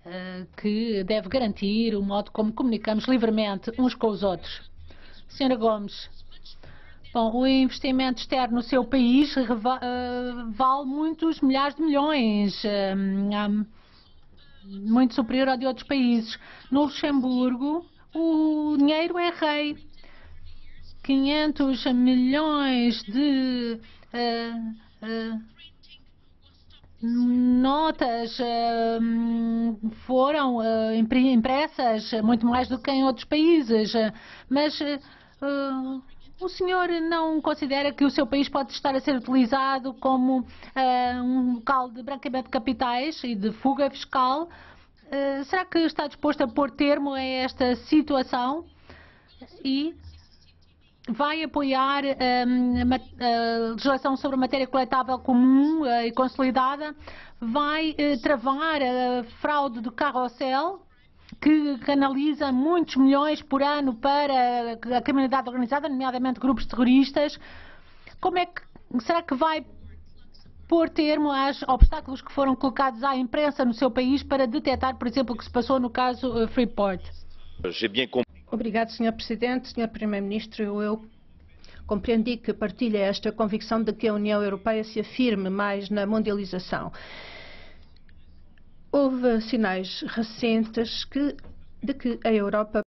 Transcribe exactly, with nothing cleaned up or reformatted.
que deve garantir o modo como comunicamos livremente uns com os outros. senhora Gomes, bom, o investimento externo no seu país vale muitos milhares de milhões, muito superior ao de outros países. No Luxemburgo, o dinheiro é rei. quinhentos milhões de uh, uh, notas uh, foram uh, impressas, muito mais do que em outros países, mas uh, o senhor não considera que o seu país pode estar a ser utilizado como uh, um local de branqueamento de capitais e de fuga fiscal? Uh, será que está disposto a pôr termo a esta situação e vai apoiar um, a legislação sobre a matéria coletável comum uh, e consolidada? Vai uh, travar a fraude do carrossel, que canaliza muitos milhões por ano para a criminalidade organizada, nomeadamente grupos terroristas? Como é que, será que vai pôr termo aos obstáculos que foram colocados à imprensa no seu país para detectar, por exemplo, o que se passou no caso uh, Freeport? Obrigado, senhor Presidente. senhor Primeiro-Ministro, eu, eu compreendi que partilha esta convicção de que a União Europeia se afirme mais na mundialização. Houve sinais recentes que, de que a Europa